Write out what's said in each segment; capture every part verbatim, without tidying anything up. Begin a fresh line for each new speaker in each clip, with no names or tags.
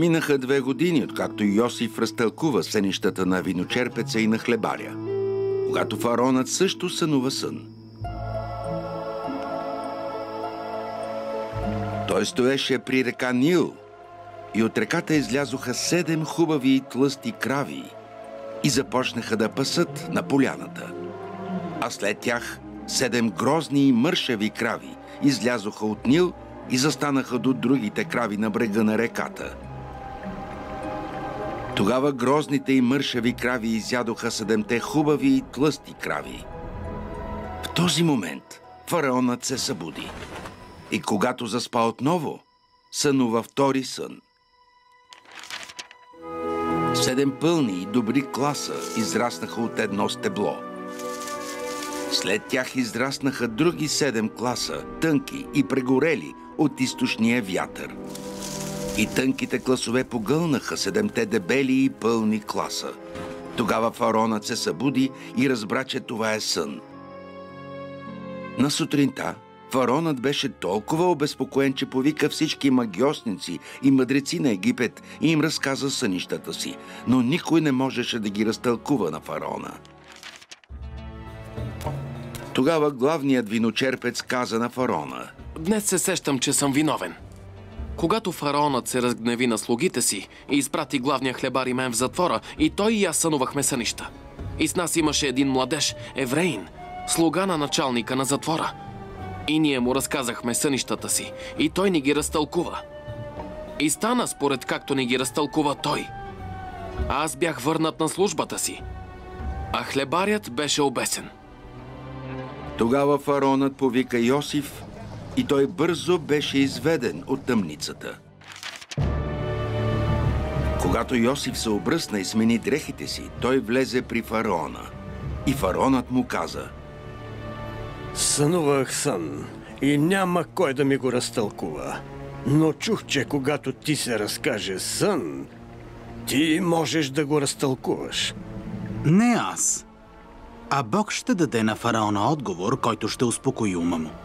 Минаха две години, откакто Йосиф разтълкува сънищата на виночерпеца и на хлебаря, когато фараонът също сънува сън. Той стоеше при река Нил и от реката излязоха седем хубави и тлъсти крави и започнаха да пасат на поляната. А след тях седем грозни и мършави крави излязоха от Нил и застанаха до другите крави на брега на реката. Тогава грозните и мършави крави изядоха седемте хубави и тлъсти крави. В този момент фараонът се събуди и когато заспа отново, сънува втори сън. Седем пълни и добри класа израснаха от едно стебло. След тях израснаха други седем класа, тънки и прегорели от източния вятър. И тънките класове погълнаха седемте дебели и пълни класа. Тогава фараонът се събуди и разбра, че това е сън. На сутринта фараонът беше толкова обезпокоен, че повика всички магьосници и мъдреци на Египет и им разказа сънищата си, но никой не можеше да ги разтълкува на фараона. Тогава главният виночерпец каза на фараона:
Днес се сещам, че съм виновен. Когато фараонът се разгневи на слугите си и изпрати главния хлебар и мен в затвора, и той и аз сънувахме сънища. И с нас имаше един младеж, евреин, слуга на началника на затвора. И ние му разказахме сънищата си, и той ни ги разтълкува. И стана според както ни ги разтълкува той. А аз бях върнат на службата си, а хлебарят беше обесен.
Тогава фараонът повика Йосиф и той бързо беше изведен от тъмницата. Когато Йосиф се обръсна и смени дрехите си, той влезе при фараона. И фараонът му каза:
Сънувах сън и няма кой да ми го разтълкува. Но чух, че когато ти се разкаже сън, ти можеш да го разтълкуваш.
Не аз, а Бог ще даде на фараона отговор, който ще успокои ума му.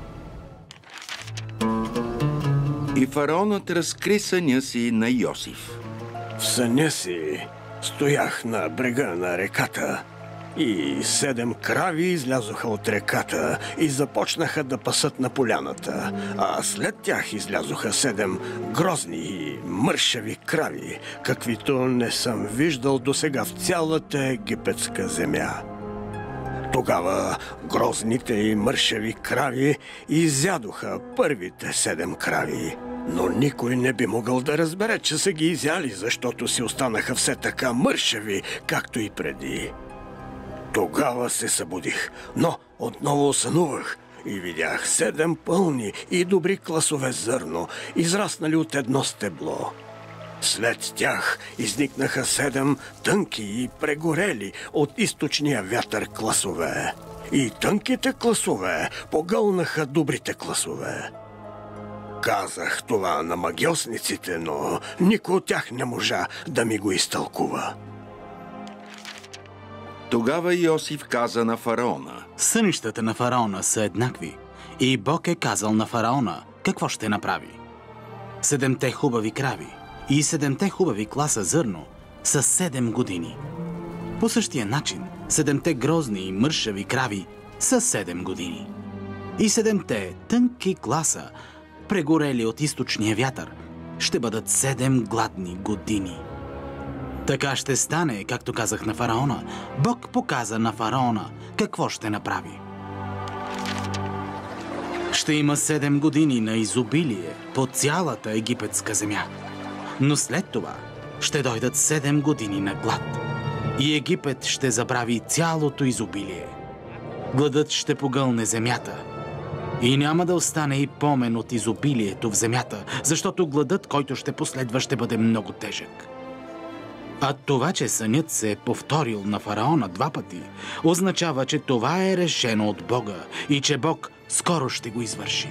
И фараонът разкри съня си на Йосиф.
В съня си стоях на брега на реката и седем крави излязоха от реката и започнаха да пасат на поляната, а след тях излязоха седем грозни и мършави крави, каквито не съм виждал досега в цялата египетска земя. Тогава грозните и мършави крави изядоха първите седем крави, но никой не би могъл да разбере, че са ги изяли, защото си останаха все така мършави, както и преди. Тогава се събудих, но отново сънувах и видях седем пълни и добри класове зърно, израснали от едно стебло. След тях изникнаха седем тънки и прегорели от източния вятър класове. И тънките класове погълнаха добрите класове. Казах това на магьосниците, но никой от тях не можа да ми го изтълкува.
Тогава Йосиф каза на фараона:
Сънищата на фараона са еднакви и Бог е казал на фараона какво ще направи. Седемте хубави крави и седемте хубави класа зърно са седем години. По същия начин, седемте грозни и мършави крави са седем години. И седемте тънки класа, прегорели от източния вятър, ще бъдат седем гладни години. Така ще стане, както казах на фараона. Бог показа на фараона какво ще направи. Ще има седем години на изобилие по цялата египетска земя. Но след това ще дойдат седем години на глад. И Египет ще забрави цялото изобилие. Гладът ще погълне земята. И няма да остане и помен от изобилието в земята, защото гладът, който ще последва, ще бъде много тежък. А това, че сънят се е повторил на фараона два пъти, означава, че това е решено от Бога и че Бог скоро ще го извърши.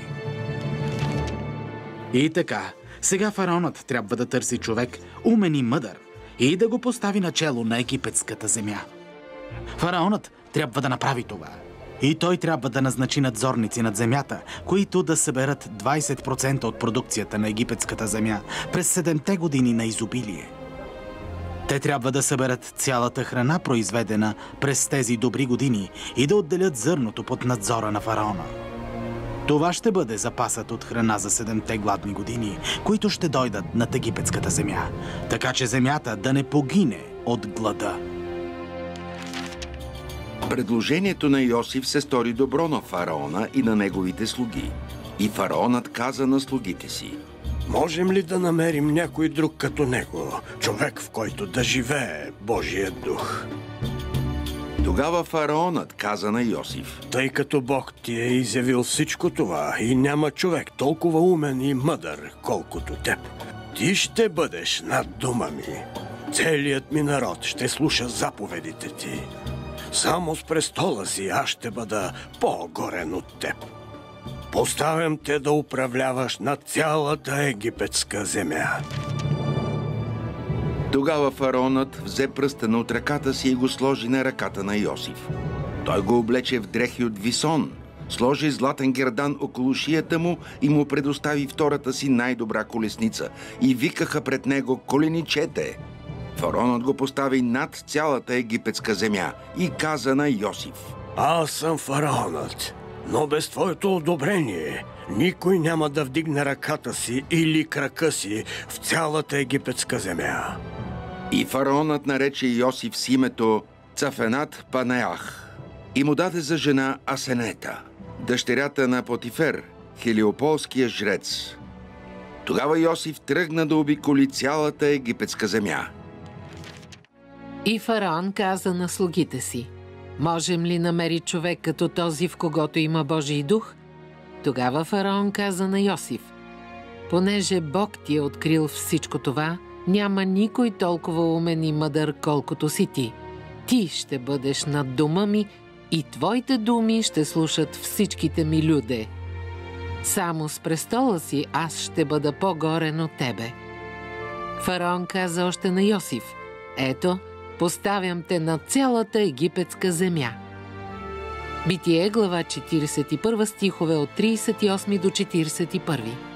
И така, сега фараонът трябва да търси човек умен и мъдър и да го постави начело на египетската земя. Фараонът трябва да направи това. И той трябва да назначи надзорници над земята, които да съберат двайсет процента от продукцията на египетската земя през седемте години на изобилие. Те трябва да съберат цялата храна, произведена през тези добри години, и да отделят зърното под надзора на фараона. Това ще бъде запасът от храна за седемте гладни години, които ще дойдат над египетската земя, така че земята да не погине от глада.
Предложението на Йосиф се стори добро на фараона и на неговите слуги. И фараонът каза на слугите си:
можем ли да намерим някой друг като него, човек, в който да живее Божия дух?
Тогава фараонът каза на Йосиф:
тъй като Бог ти е изявил всичко това и няма човек толкова умен и мъдър, колкото теб, ти ще бъдеш над дома ми. Целият ми народ ще слуша заповедите ти. Само с престола си аз ще бъда по-горен от теб. Поставям те да управляваш над цялата египетска земя.
Тогава фараонът взе пръстена от ръката си и го сложи на ръката на Йосиф. Той го облече в дрехи от висон, сложи златен гердан около шията му и му предостави втората си най-добра колесница. И викаха пред него: коленичете! Фараонът го постави над цялата египетска земя и каза на Йосиф:
аз съм фараонът, но без твоето одобрение никой няма да вдигне ръката си или крака си в цялата египетска земя.
И фараонът нарече Йосиф с името Цафенат Панеах и му даде за жена Асенета, дъщерята на Потифер, хелиополския жрец. Тогава Йосиф тръгна да обиколи цялата египетска земя.
И фараон каза на слугите си: можем ли намери човек като този, в когото има Божий дух? Тогава фараон каза на Йосиф: понеже Бог ти е открил всичко това, няма никой толкова умен и мъдър, колкото си ти. Ти ще бъдеш над дома ми и твоите думи ще слушат всичките ми люде. Само с престола си аз ще бъда по-горен от тебе. Фараон каза още на Йосиф: ето, поставям те на цялата египетска земя. Битие, глава четиридесет и първа, стихове от тридесет и осми до четиридесет и първи.